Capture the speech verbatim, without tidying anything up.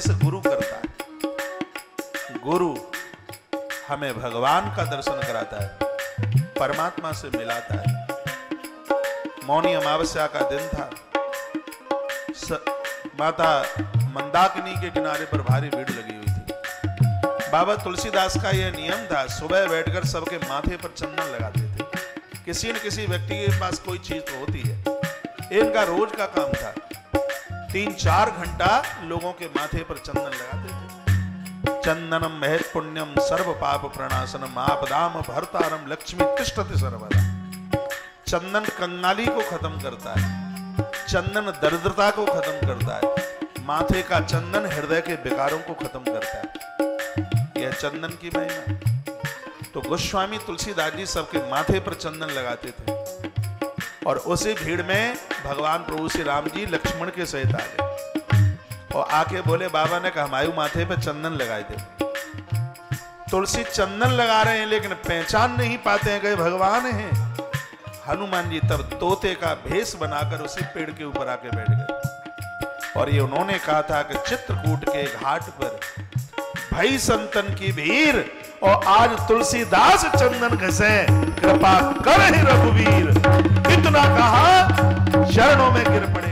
उपदेश गुरु करता है। गुरु हमें भगवान का दर्शन कराता है, परमात्मा से मिलाता है। मौनी अमावस्या का दिन था। स, माता मंदाकिनी के किनारे पर भारी भीड़ लगी हुई थी। बाबा तुलसीदास का यह नियम था, सुबह बैठकर सबके माथे पर चंदन लगाते थे। किसी न किसी व्यक्ति के पास कोई चीज तो होती है। इनका रोज का काम था, तीन चार घंटा लोगों के माथे पर चंदन लगाते थे। चंदनम महत् पुण्यम सर्व पाप प्रणाशनम आपदाम भरतारम लक्ष्मी तिष्ठति सर्वदा। चंदन कंगाली को खत्म करता है, चंदन दरिद्रता को खत्म करता है, माथे का चंदन हृदय के विकारों को खत्म करता है। यह चंदन की महिमा। तो गोस्वामी तुलसीदास जी सबके माथे पर चंदन लगाते थे और उसी भीड़ में भगवान प्रभु श्री राम जी लक्ष्मण के सहित आ गए और आके बोले, बाबा ने कहा हमारे माथे पे चंदन लगाए थे। तुलसी चंदन लगा रहे हैं लेकिन पहचान नहीं पाते हैं कि भगवान हैं। हनुमान जी तब तोते का भेष बनाकर उसी पेड़ के ऊपर आके बैठ गए और ये उन्होंने कहा था कि चित्रकूट के घाट पर भई संतन की भीड़ और आज तुलसीदास चंदन घसे, कृपा कर हे रघुवीर। इतना कहा, चरणों में गिर पड़े।